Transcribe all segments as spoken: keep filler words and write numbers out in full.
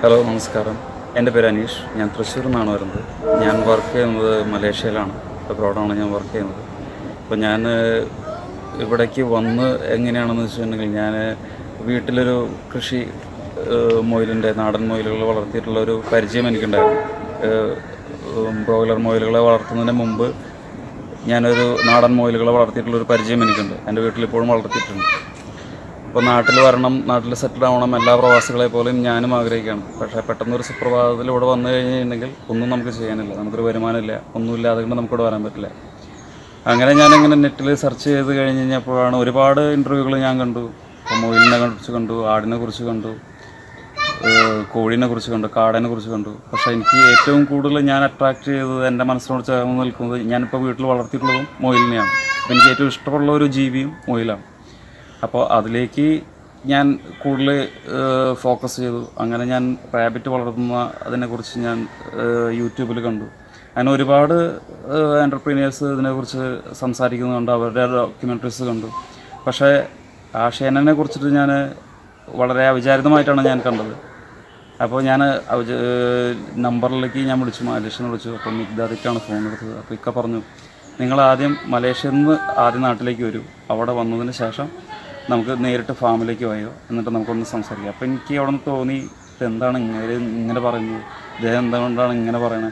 Hello നമസ്കാരം. എൻ്റെ പേര് അനീഷ്. ഞാൻ തൃശ്ശൂരിൽ നിന്നാണ് വരുന്നത്. ഞാൻ വർക്ക് ചെയ്യുന്നത് മലേഷ്യയിലാണ്. അബ്രോഡാണ് ഞാൻ വർക്ക് ചെയ്യുന്നത്. അപ്പോൾ ഞാൻ ഇവിടേക്ക് വന്ന് എങ്ങനെയാണെന്ന് വെച്ചിട്ടുണ്ടെങ്കിൽ, ഞാൻ വീട്ടിലൊരു കൃഷി മൊയിലിൻ്റെ നാടൻ മൊയിലുകൾ വളർത്തിയിട്ടുള്ള ഒരു പരിചയം എനിക്കുണ്ടായിരുന്നു. ബ്രോയിലർ മൊയിലുകളെ വളർത്തുന്നതിന് മുമ്പ് ഞാനൊരു നാടൻ മൊയിലുകളെ വളർത്തിയിട്ടുള്ളൊരു പരിചയം എനിക്കുണ്ട്. എൻ്റെ വീട്ടിലിപ്പോഴും വളർത്തിയിട്ടുണ്ട്. അപ്പോൾ നാട്ടിൽ വരണം, നാട്ടിൽ സെറ്റിൽ ആവണം, എല്ലാ പ്രവാസികളെ പോലെയും ഞാനും ആഗ്രഹിക്കുകയാണ്. പക്ഷേ പെട്ടെന്നൊരു സുപ്രഭാതത്തിൽ ഇവിടെ വന്നു കഴിഞ്ഞിട്ടുണ്ടെങ്കിൽ ഒന്നും നമുക്ക് ചെയ്യാനില്ല, നമുക്കൊരു വരുമാനമില്ല, ഒന്നുമില്ലാതെ കൊണ്ട് നമുക്കിവിടെ വരാൻ പറ്റില്ല. അങ്ങനെ ഞാനിങ്ങനെ നെറ്റിൽ സെർച്ച് ചെയ്ത് കഴിഞ്ഞ് കഴിഞ്ഞപ്പോഴാണ് ഒരുപാട് ഇൻ്റർവ്യൂകൾ ഞാൻ കണ്ടു. ഇപ്പോൾ മൊയിലിനെ കുറിച്ച് കണ്ടു, ആടിനെ കുറിച്ച് കണ്ടു, കോഴീനെ കുറിച്ച് കണ്ടു, കാടനെ കുറിച്ച് കണ്ടു. പക്ഷേ എനിക്ക് ഏറ്റവും കൂടുതൽ ഞാൻ അട്രാക്റ്റ് ചെയ്തത്, എൻ്റെ മനസ്സിനോട് ചേർന്ന് നിൽക്കുന്നത്, ഞാനിപ്പോൾ വീട്ടിൽ വളർത്തിയിട്ടുള്ളതും മൊയിലിനെയാണ്. അപ്പോൾ എനിക്ക് ഏറ്റവും ഇഷ്ടമുള്ള ഒരു ജീവിയും മൊയിലാണ്. അപ്പോൾ അതിലേക്ക് ഞാൻ കൂടുതൽ ഫോക്കസ് ചെയ്തു. അങ്ങനെ ഞാൻ റാബിറ്റ് വളർത്തുന്ന അതിനെക്കുറിച്ച് ഞാൻ യൂട്യൂബിൽ കണ്ടു. അങ്ങനെ ഒരുപാട് എൻ്റർപ്രീനിയേഴ്സ് ഇതിനെക്കുറിച്ച് സംസാരിക്കുന്നുണ്ട്, അവരുടെ ഡോക്യുമെൻ്ററീസ് കണ്ടു. പക്ഷേ ആശയനെ കുറിച്ചിട്ട് ഞാൻ വളരെ അവിചാരിതമായിട്ടാണ് ഞാൻ കണ്ടത്. അപ്പോൾ ഞാൻ നമ്പറിലേക്ക് ഞാൻ വിളിച്ചു, മലേഷ്യയിൽ വിളിച്ചു. അപ്പോൾ മിഗ്ദാദിക്കാണ് ഫോൺ എടുത്തത്. അപ്പോൾ ഇക്ക പറഞ്ഞു, നിങ്ങൾ ആദ്യം മലേഷ്യയിൽ നിന്ന് ആദ്യം നാട്ടിലേക്ക് വരൂ, അവിടെ വന്നതിന് ശേഷം നമുക്ക് നേരിട്ട് ഫാമിലേക്ക് പോയോ, എന്നിട്ട് നമുക്കൊന്ന് സംസാരിക്കാം. അപ്പോൾ എനിക്ക് അവിടെ നിന്ന് തോന്നി, ഇതെന്താണ് ഇങ്ങനെ ഇങ്ങനെ പറയുന്നത്, ഇദ്ദേഹം എന്തുകൊണ്ടാണ് ഇങ്ങനെ പറയണത്.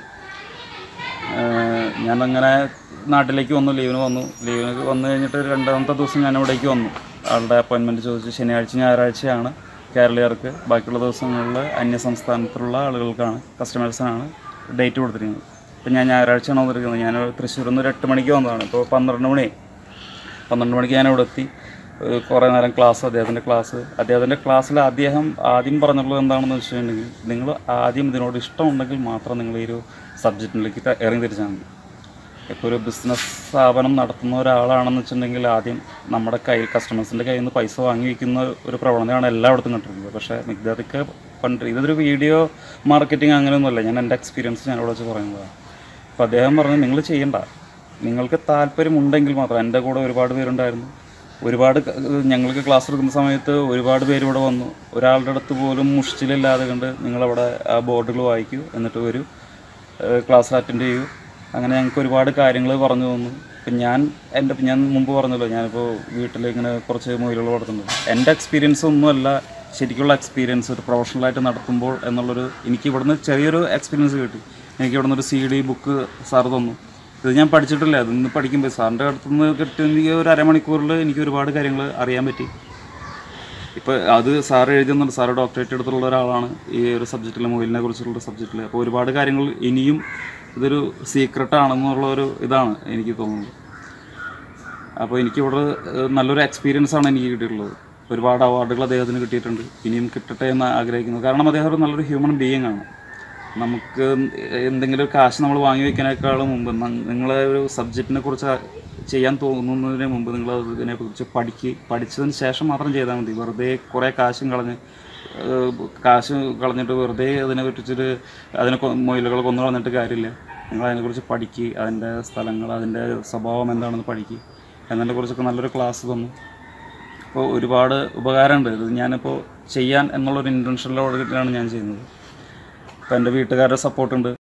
ഞാനങ്ങനെ നാട്ടിലേക്ക് വന്നു, ലീവിന് വന്നു. ലീവിന് വന്നു കഴിഞ്ഞിട്ട് രണ്ടാമത്തെ ദിവസം ഞാൻ ഇവിടേക്ക് വന്നു. ആളുടെ അപ്പോയിൻമെൻറ്റ് ചോദിച്ചു. ശനിയാഴ്ച ഞായറാഴ്ചയാണ് കേരളീയർക്ക്, ബാക്കിയുള്ള ദിവസങ്ങളിൽ അന്യ സംസ്ഥാനത്തിലുള്ള ആളുകൾക്കാണ്, കസ്റ്റമേഴ്സിനാണ് ഡേറ്റ് കൊടുത്തിരിക്കുന്നത്. അപ്പോൾ ഞാൻ ഞായറാഴ്ചയാണ് വന്നിരിക്കുന്നത്. ഞാൻ തൃശ്ശൂരിൽ നിന്ന് ഒരു എട്ട് മണിക്ക് വന്നതാണ്. ഇപ്പോൾ പന്ത്രണ്ട് മണി പന്ത്രണ്ട് മണിക്ക് ഞാൻ ഇവിടെ എത്തി. കുറേ നേരം ക്ലാസ്, അദ്ദേഹത്തിൻ്റെ ക്ലാസ് അദ്ദേഹത്തിൻ്റെ ക്ലാസ്സിൽ അദ്ദേഹം ആദ്യം പറഞ്ഞുള്ളത് എന്താണെന്ന് വെച്ചിട്ടുണ്ടെങ്കിൽ, നിങ്ങൾ ആദ്യം ഇതിനോട് ഇഷ്ടമുണ്ടെങ്കിൽ മാത്രം നിങ്ങൾ ഈ ഒരു സബ്ജക്റ്റിലേക്ക് ഇറങ്ങി തിരിച്ചാൽ മതി. ഇപ്പോൾ ഒരു ബിസിനസ് സ്ഥാപനം നടത്തുന്ന ഒരാളാണെന്ന് വെച്ചിട്ടുണ്ടെങ്കിൽ, ആദ്യം നമ്മുടെ കയ്യിൽ കസ്റ്റമേഴ്സിൻ്റെ കയ്യിൽ നിന്ന് പൈസ വാങ്ങി വയ്ക്കുന്ന ഒരു പ്രവണതയാണ് എല്ലായിടത്തും കണ്ടിരുന്നത്. പക്ഷേ മിഗ്ദാദിക്ക് പണ്ട് ഇതൊരു വീഡിയോ മാർക്കറ്റിംഗ് അങ്ങനെയൊന്നുമല്ല, ഞാൻ എൻ്റെ എക്സ്പീരിയൻസ് ഞാനിവിടെ വെച്ച് പറയുന്നതാണ്. അപ്പോൾ അദ്ദേഹം പറഞ്ഞു, നിങ്ങൾ ചെയ്യണ്ട, നിങ്ങൾക്ക് താല്പര്യമുണ്ടെങ്കിൽ മാത്രം. എൻ്റെ കൂടെ ഒരുപാട് പേരുണ്ടായിരുന്നു. ഒരുപാട് ഞങ്ങൾക്ക് ക്ലാസ് എടുക്കുന്ന സമയത്ത് ഒരുപാട് പേര് ഇവിടെ വന്നു. ഒരാളുടെ അടുത്ത് പോലും മുഷിച്ചിലില്ലാതെ കണ്ട് നിങ്ങളവിടെ ആ ബോർഡുകൾ വായിക്കൂ, എന്നിട്ട് ഒരു ക്ലാസ് അറ്റൻഡ് ചെയ്യൂ. അങ്ങനെ ഞങ്ങൾക്ക് ഒരുപാട് കാര്യങ്ങൾ പറഞ്ഞു തന്നു. ഇപ്പം ഞാൻ എൻ്റെ ഞാൻ മുമ്പ് പറഞ്ഞല്ലോ, ഞാനിപ്പോൾ വീട്ടിൽ ഇങ്ങനെ കുറച്ച് മൊയിലുകൾ വളർത്തുന്നുണ്ട്. എൻ്റെ എക്സ്പീരിയൻസ് ഒന്നുമല്ല ശരിക്കുള്ള എക്സ്പീരിയൻസ്, ഒരു പ്രൊഫഷണലായിട്ട് നടത്തുമ്പോൾ എന്നുള്ളൊരു, എനിക്ക് ഇവിടുന്ന് ചെറിയൊരു എക്സ്പീരിയൻസ് കിട്ടി. എനിക്ക് ഇവിടുന്ന് ഒരു സി ഡി ബുക്ക് സാർ തന്നു. ഇത് ഞാൻ പഠിച്ചിട്ടില്ല, അതിന്ന് പഠിക്കുമ്പോൾ സാറിൻ്റെ അടുത്തുനിന്ന് കിട്ടിയ ഒരു അരമണിക്കൂറിൽ എനിക്ക് ഒരുപാട് കാര്യങ്ങൾ അറിയാൻ പറ്റി. ഇപ്പോൾ അത് സാറ് എഴുതുന്നുണ്ട്. സാറ് ഡോക്ടറേറ്റ് എടുത്തുള്ള ഒരാളാണ് ഈ ഒരു സബ്ജക്റ്റിൽ, മൊയിലിനെ കുറിച്ചുള്ള സബ്ജക്റ്റിൽ. അപ്പോൾ ഒരുപാട് കാര്യങ്ങൾ ഇനിയും ഇതൊരു സീക്രട്ടാണെന്നുള്ള ഒരു ഇതാണ് എനിക്ക് തോന്നുന്നത്. അപ്പോൾ എനിക്കിവിടെ നല്ലൊരു എക്സ്പീരിയൻസാണ് എനിക്ക് കിട്ടിയിട്ടുള്ളത്. ഒരുപാട് അവാർഡുകൾ അദ്ദേഹത്തിന് കിട്ടിയിട്ടുണ്ട്, ഇനിയും കിട്ടട്ടെ എന്ന് ആഗ്രഹിക്കുന്നു. കാരണം അദ്ദേഹം ഒരു നല്ലൊരു ഹ്യൂമൻ ബീയിങ് ആണ്. നമുക്ക് എന്തെങ്കിലും കാശ് നമ്മൾ വാങ്ങി വയ്ക്കാനേക്കാളും മുമ്പ് നിങ്ങളെ ഒരു സബ്ജക്റ്റിനെ കുറിച്ച് ചെയ്യാൻ തോന്നുന്നതിന് മുമ്പ് നിങ്ങൾ അതിനെക്കുറിച്ച് പഠിക്കുക. പഠിച്ചതിന് ശേഷം മാത്രം ചെയ്താൽ മതി. വെറുതെ കുറേ കാശും കളഞ്ഞ് കാശ് കളഞ്ഞിട്ട് വെറുതെ അതിനെ പറ്റിച്ചിട്ട് അതിനെ മൊയിലുകൾ കൊന്നു കളഞ്ഞിട്ട് കാര്യമില്ല. നിങ്ങൾ അതിനെക്കുറിച്ച് പഠിക്കുക, അതിൻ്റെ സ്ഥലങ്ങൾ, അതിൻ്റെ സ്വഭാവം എന്താണെന്ന് പഠിക്കുക. എന്നതിനെക്കുറിച്ചൊക്കെ നല്ലൊരു ക്ലാസ് തന്നു. അപ്പോൾ ഒരുപാട് ഉപകാരമുണ്ട്. ഇത് ഞാനിപ്പോൾ ചെയ്യാൻ എന്നുള്ളൊരു ഇൻറ്റൻഷനിലോട് കിട്ടിയാണ് ഞാൻ ചെയ്യുന്നത്. അപ്പോൾ എൻ്റെ വീട്ടുകാരുടെ സപ്പോർട്ടുണ്ട്.